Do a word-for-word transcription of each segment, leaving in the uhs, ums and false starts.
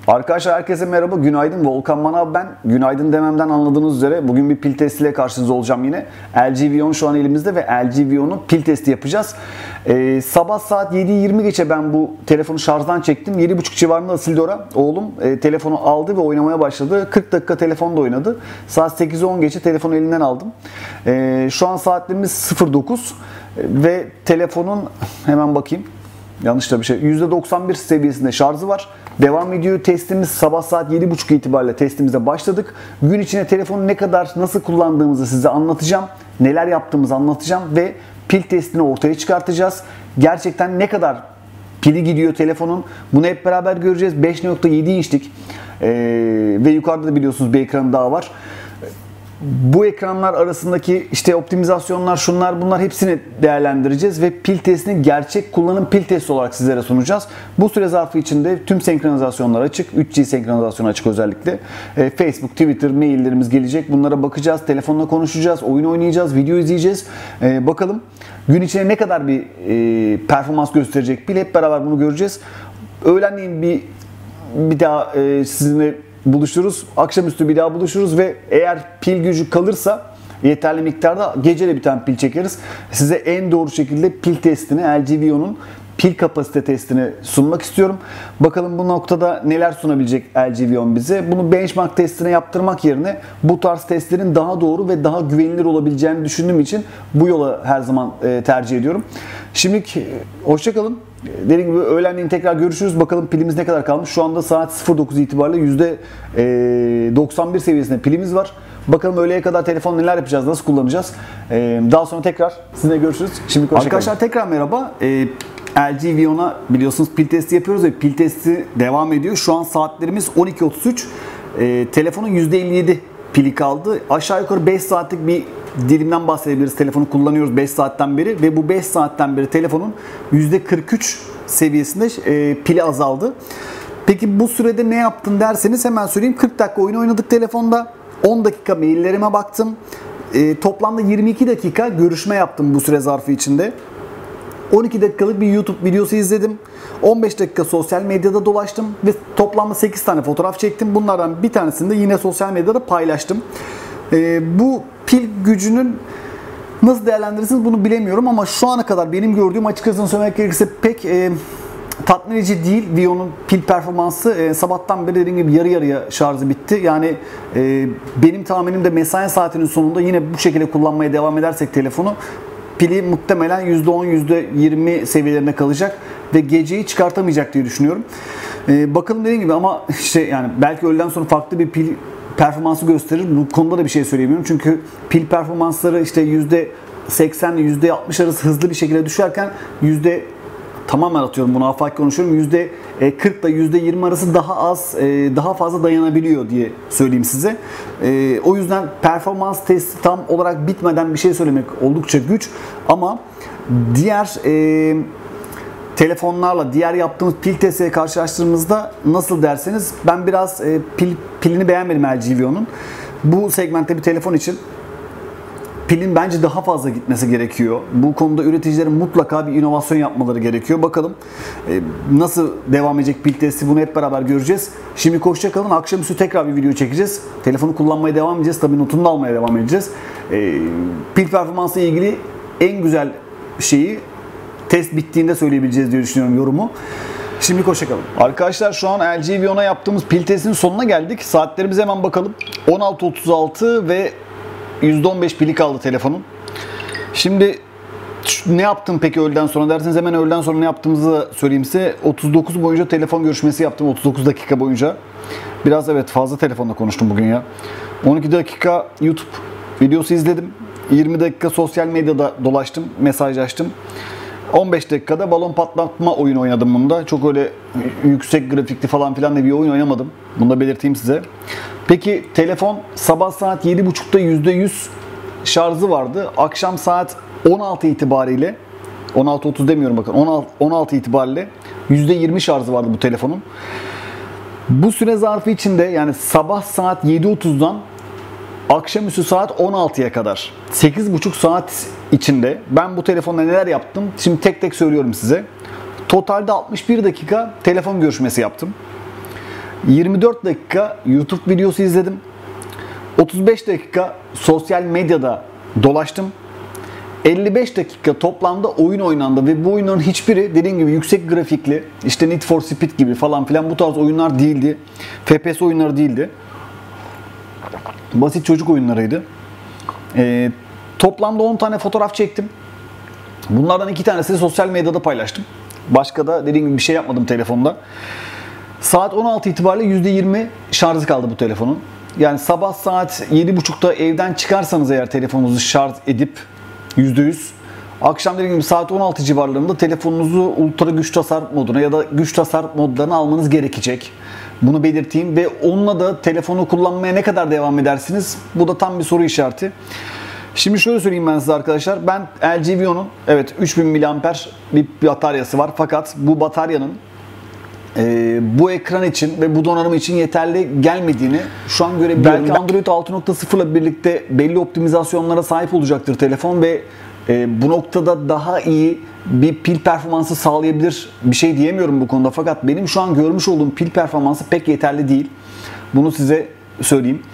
Arkadaşlar herkese merhaba, günaydın. Volkan Manav ben. Günaydın dememden anladığınız üzere bugün bir pil testiyle karşınızda olacağım yine. L G Vion şu an elimizde ve L G Vion'un pil testi yapacağız. Ee, sabah saat yedi yirmi geçe ben bu telefonu şarjdan çektim. yedi buçuk civarında Asildora oğlum e, telefonu aldı ve oynamaya başladı. kırk dakika telefonda oynadı. Saat sekiz on geçe telefonu elinden aldım. Ee, şu an saatlerimiz sıfır dokuz ve telefonun hemen bakayım. Yanlış da bir şey. yüzde doksan bir seviyesinde şarjı var. Devam ediyor testimiz. Sabah saat yedi buçuk itibariyle testimize başladık. Gün içinde telefonu ne kadar, nasıl kullandığımızı size anlatacağım. Neler yaptığımızı anlatacağım ve pil testini ortaya çıkartacağız. Gerçekten ne kadar pili gidiyor telefonun, bunu hep beraber göreceğiz. beş nokta yedi inçlik ee, ve yukarıda da biliyorsunuz bir ekranı daha var. Bu ekranlar arasındaki işte optimizasyonlar, şunlar bunlar hepsini değerlendireceğiz ve pil testini gerçek kullanım pil testi olarak sizlere sunacağız. Bu süre zarfı içinde tüm senkronizasyonlar açık. üç G senkronizasyon açık özellikle. E, Facebook, Twitter, maillerimiz gelecek. Bunlara bakacağız, telefonla konuşacağız, oyun oynayacağız, video izleyeceğiz. E, bakalım gün içinde ne kadar bir e, performans gösterecek pil, hep beraber bunu göreceğiz. Öğlenleyin bir bir daha e, sizinle buluşuruz. Akşamüstü bir daha buluşuruz ve eğer pil gücü kalırsa yeterli miktarda gece de bir tane pil çekeriz. Size en doğru şekilde pil testini, L G Vion'un pil kapasite testini sunmak istiyorum. Bakalım bu noktada neler sunabilecek L G Vion bize. Bunu benchmark testine yaptırmak yerine bu tarz testlerin daha doğru ve daha güvenilir olabileceğini düşündüğüm için bu yola her zaman tercih ediyorum. Şimdilik hoşça kalın. Dediğim gibi öğlenleyin tekrar görüşürüz. Bakalım pilimiz ne kadar kalmış. Şu anda saat sıfır dokuz itibariyle yüzde doksan bir seviyesinde pilimiz var. Bakalım öğleye kadar telefon neler yapacağız, nasıl kullanacağız. Daha sonra tekrar sizinle görüşürüz. Şimdi arkadaşlar tekrar merhaba. L G Vion'a biliyorsunuz pil testi yapıyoruz ve pil testi devam ediyor. Şu an saatlerimiz on iki otuz üç. E, telefonun yüzde elli yedi pili kaldı. Aşağı yukarı beş saatlik bir dilimden bahsedebiliriz. Telefonu kullanıyoruz beş saatten beri ve bu beş saatten beri telefonun yüzde kırk üç seviyesinde e, pili azaldı. Peki bu sürede ne yaptın derseniz hemen söyleyeyim. kırk dakika oyun oynadık telefonda. on dakika maillerime baktım. E, toplamda yirmi iki dakika görüşme yaptım bu süre zarfı içinde. on iki dakikalık bir YouTube videosu izledim. on beş dakika sosyal medyada dolaştım ve toplamda sekiz tane fotoğraf çektim. Bunlardan bir tanesini de yine sosyal medyada paylaştım. Ee, bu pil gücünün nasıl değerlendirirsiniz bunu bilemiyorum ama şu ana kadar benim gördüğüm, açıkçası söylemek gerekirse pek e, tatmin edici değil. Vion'un pil performansı e, sabahtan beri dediğim gibi yarı yarıya şarjı bitti. Yani e, benim tahminim de mesai saatinin sonunda yine bu şekilde kullanmaya devam edersek telefonu, pili muhtemelen yüzde on yüzde yirmi seviyelerinde kalacak ve geceyi çıkartamayacak diye düşünüyorum. Ee, bakalım dediğim gibi ama işte yani belki öğleden sonra farklı bir pil performansı gösterir. Bu konuda da bir şey söyleyemiyorum. Çünkü pil performansları işte yüzde seksen ile yüzde altmış arası hızlı bir şekilde düşerken yüzde tamamen atıyorum bunu afaki konuşuyorum. yüzde kırk ile yüzde yirmi arası daha az, daha fazla dayanabiliyor diye söyleyeyim size. O yüzden performans testi tam olarak bitmeden bir şey söylemek oldukça güç. Ama diğer e, telefonlarla, diğer yaptığımız pil testiyle karşılaştırdığımızda nasıl derseniz ben biraz e, pil, pilini beğenmedim L G Vion'un. Bu segmentte bir telefon için pilin bence daha fazla gitmesi gerekiyor. Bu konuda üreticilerin mutlaka bir inovasyon yapmaları gerekiyor. Bakalım e, nasıl devam edecek pil testi, bunu hep beraber göreceğiz. Şimdi hoşça kalın. Akşamüstü tekrar bir video çekeceğiz. Telefonu kullanmaya devam edeceğiz. Tabii notunu da almaya devam edeceğiz. E, pil performansı ile ilgili en güzel şeyi test bittiğinde söyleyebileceğiz diye düşünüyorum, yorumu. Şimdi hoşça kalın. Arkadaşlar şu an L G Vion'a yaptığımız pil testinin sonuna geldik. Saatlerimize hemen bakalım. on altı otuz altı ve yüzde on beş pili kaldı telefonun. Şimdi ne yaptım peki öğleden sonra derseniz hemen öğleden sonra ne yaptığımızı da söyleyeyim size. otuz dokuz boyunca telefon görüşmesi yaptım. otuz dokuz dakika boyunca. Biraz evet fazla telefonla konuştum bugün ya. on iki dakika YouTube videosu izledim. yirmi dakika sosyal medyada dolaştım, mesajlaştım. on beş dakikada balon patlatma oyunu oynadım bunda. Çok öyle yüksek grafikli falan filan da bir oyun oynamadım. Bunu da belirteyim size. Peki telefon sabah saat yedi buçukta yüzde yüz şarjı vardı. Akşam saat on altı itibariyle, on altı otuz demiyorum bakın, on altı itibariyle yüzde yirmi şarjı vardı bu telefonun. Bu süre zarfı içinde yani sabah saat yedi otuzdan akşamüstü saat on altıya kadar sekiz buçuk saat içinde ben bu telefonla neler yaptım? Şimdi tek tek söylüyorum size. Totalde altmış bir dakika telefon görüşmesi yaptım. yirmi dört dakika YouTube videosu izledim. otuz beş dakika sosyal medyada dolaştım. elli beş dakika toplamda oyun oynandı ve bu oyunların hiçbiri dediğim gibi yüksek grafikli, işte Need for Speed gibi falan filan bu tarz oyunlar değildi. F P S oyunları değildi. Basit çocuk oyunlarıydı. Ee, toplamda on tane fotoğraf çektim. Bunlardan iki tanesini sosyal medyada paylaştım. Başka da dediğim gibi bir şey yapmadım telefonda. Saat on altı itibariyle yüzde yirmi şarjı kaldı bu telefonun. Yani sabah saat yedi buçukta evden çıkarsanız eğer telefonunuzu şarj edip yüzde yüz, akşam dediğim gibi saat on altı civarlarında telefonunuzu ultra güç tasarruf moduna ya da güç tasarruf modlarına almanız gerekecek. Bunu belirteyim ve onunla da telefonu kullanmaya ne kadar devam edersiniz? Bu da tam bir soru işareti. Şimdi şöyle söyleyeyim ben size arkadaşlar. Ben L G Vion'un evet üç bin miliamper bir bataryası var. Fakat bu bataryanın e, bu ekran için ve bu donanım için yeterli gelmediğini şu an görebiliyorum. Belki Android altı nokta sıfır ile birlikte belli optimizasyonlara sahip olacaktır telefon ve e, bu noktada daha iyi bir pil performansı sağlayabilir. Bir şey diyemiyorum bu konuda. Fakat benim şu an görmüş olduğum pil performansı pek yeterli değil. Bunu size söyleyeyim.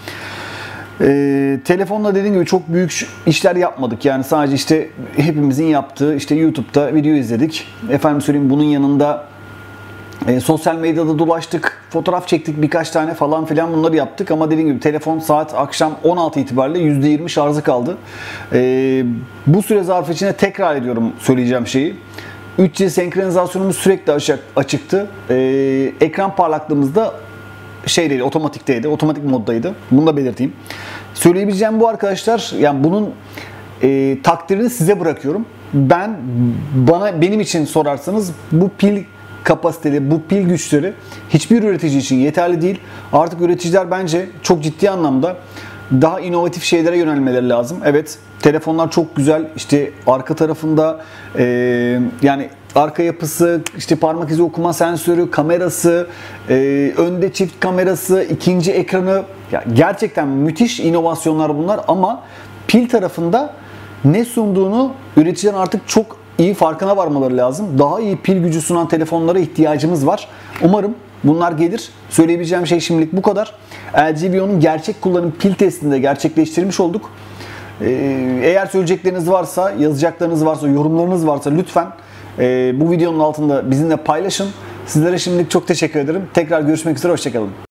Ee, telefonla dediğim gibi çok büyük işler yapmadık. Yani sadece işte hepimizin yaptığı işte YouTube'da video izledik. Efendim söyleyeyim bunun yanında e, sosyal medyada dolaştık, fotoğraf çektik birkaç tane falan filan bunları yaptık. Ama dediğim gibi telefon saat akşam on altı itibariyle yüzde yirmi şarjı kaldı. Ee, bu süre zarfı içinde tekrar ediyorum söyleyeceğim şeyi. üç G senkronizasyonumuz sürekli açık, açıktı. Ee, ekran parlaklığımızda şey değil, otomatikteydi, otomatik moddaydı. Bunu da belirteyim. Söyleyebileceğim bu arkadaşlar, yani bunun e, takdirini size bırakıyorum. Ben, bana benim için sorarsanız bu pil kapasiteli, bu pil güçleri hiçbir üretici için yeterli değil. Artık üreticiler bence çok ciddi anlamda daha inovatif şeylere yönelmeleri lazım. Evet, telefonlar çok güzel. İşte arka tarafında e, yani arka yapısı, işte parmak izi okuma sensörü, kamerası, e, önde çift kamerası, ikinci ekranı, ya gerçekten müthiş inovasyonlar bunlar ama pil tarafında ne sunduğunu üreticilerin artık çok iyi farkına varmaları lazım. Daha iyi pil gücü sunan telefonlara ihtiyacımız var. Umarım bunlar gelir. Söyleyebileceğim şey şimdilik bu kadar. L G Vion'un gerçek kullanım pil testini de gerçekleştirmiş olduk. Eğer söyleyecekleriniz varsa, yazacaklarınız varsa, yorumlarınız varsa lütfen bu videonun altında bizimle paylaşın. Sizlere şimdilik çok teşekkür ederim. Tekrar görüşmek üzere, hoşçakalın.